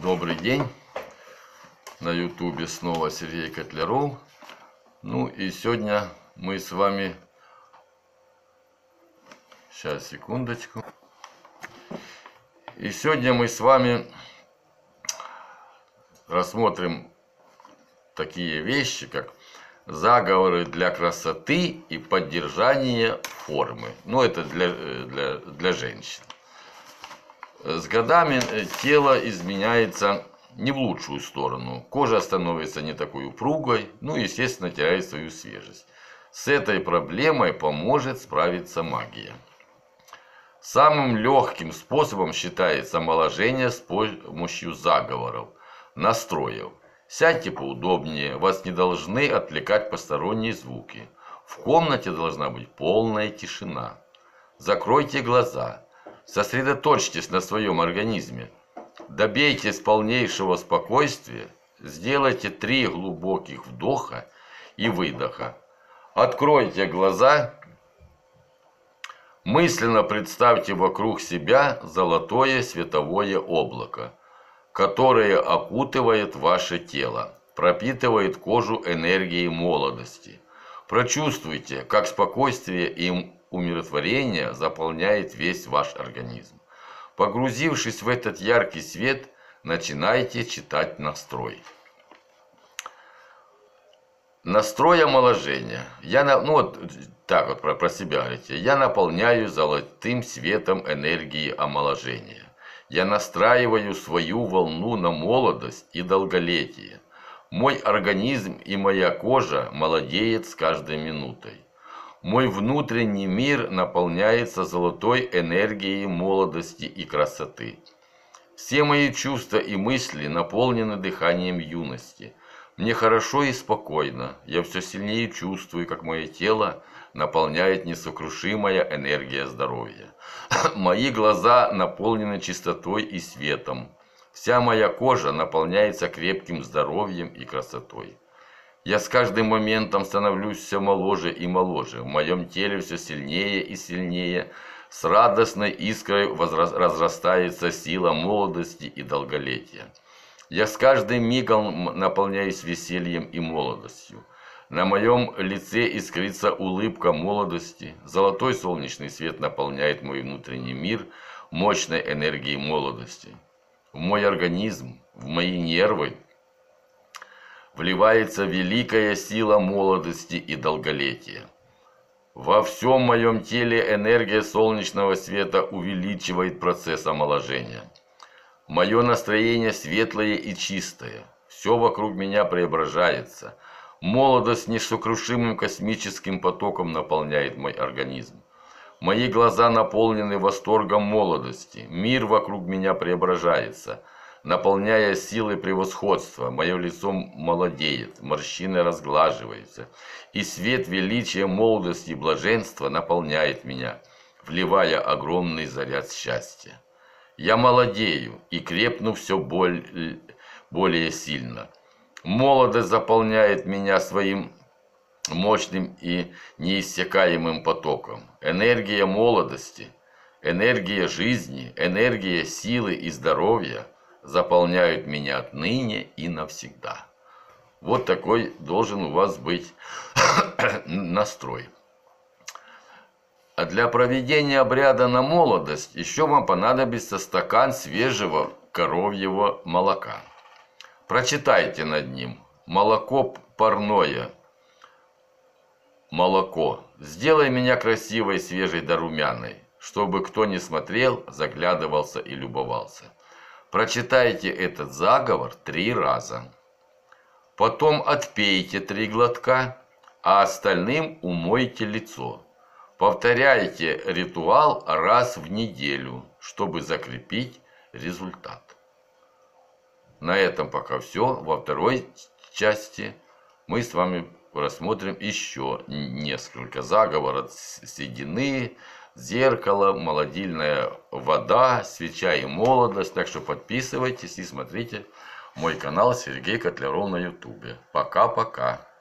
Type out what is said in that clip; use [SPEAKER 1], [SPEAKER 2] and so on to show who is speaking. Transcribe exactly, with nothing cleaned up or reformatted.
[SPEAKER 1] Добрый день. На ютубе снова Сергей Котляров. Ну и сегодня мы с вами... Сейчас, секундочку. И сегодня мы с вами рассмотрим такие вещи, как заговоры для красоты и поддержания формы. Ну, это для, для, для женщин. С годами тело изменяется не в лучшую сторону. Кожа становится не такой упругой, ну и, естественно, теряет свою свежесть. С этой проблемой поможет справиться магия. Самым легким способом считается омоложение с помощью заговоров, настроев. Сядьте поудобнее, вас не должны отвлекать посторонние звуки. В комнате должна быть полная тишина. Закройте глаза. Сосредоточьтесь на своем организме. Добейтесь полнейшего спокойствия. Сделайте три глубоких вдоха и выдоха. Откройте глаза. Мысленно представьте вокруг себя золотое световое облако, которое окутывает ваше тело, пропитывает кожу энергией молодости. Прочувствуйте, как спокойствие и умиротворение заполняет весь ваш организм. Погрузившись в этот яркий свет, начинайте читать настрой. Настрой омоложения. Я, ну вот так вот про, про себя говорите. Я наполняю золотым светом энергии омоложения. Я настраиваю свою волну на молодость и долголетие. Мой организм и моя кожа молодеет с каждой минутой. Мой внутренний мир наполняется золотой энергией молодости и красоты. Все мои чувства и мысли наполнены дыханием юности. Мне хорошо и спокойно. Я все сильнее чувствую, как мое тело наполняет несокрушимая энергия здоровья. Мои глаза наполнены чистотой и светом. Вся моя кожа наполняется крепким здоровьем и красотой. Я с каждым моментом становлюсь все моложе и моложе. В моем теле все сильнее и сильнее. С радостной искрой разрастается сила молодости и долголетия. Я с каждым мигом наполняюсь весельем и молодостью. На моем лице искрится улыбка молодости. Золотой солнечный свет наполняет мой внутренний мир мощной энергией молодости. В мой организм, в мои нервы вливается великая сила молодости и долголетия. Во всем моем теле энергия солнечного света увеличивает процесс омоложения. Мое настроение светлое и чистое. Все вокруг меня преображается. Молодость несокрушимым космическим потоком наполняет мой организм. Мои глаза наполнены восторгом молодости. Мир вокруг меня преображается, наполняя силой превосходства. Мое лицо молодеет, морщины разглаживаются, и свет величия, молодости и блаженства наполняет меня, вливая огромный заряд счастья. Я молодею и крепну все более, более сильно. Молодость заполняет меня своим мощным и неиссякаемым потоком. Энергия молодости, энергия жизни, энергия силы и здоровья заполняют меня отныне и навсегда. Вот такой должен у вас быть настрой. А для проведения обряда на молодость еще вам понадобится стакан свежего коровьего молока. Прочитайте над ним: молоко парное, молоко, сделай меня красивой, свежей да румяной, чтобы кто ни смотрел, заглядывался и любовался. Прочитайте этот заговор три раза. Потом отпейте три глотка, а остальным умойте лицо. Повторяйте ритуал раз в неделю, чтобы закрепить результат. На этом пока все. Во второй части мы с вами рассмотрим еще несколько заговоров: седины, зеркало, молодильная вода, свеча и молодость. Так что подписывайтесь и смотрите мой канал Сергей Котляров на ютубе. Пока-пока.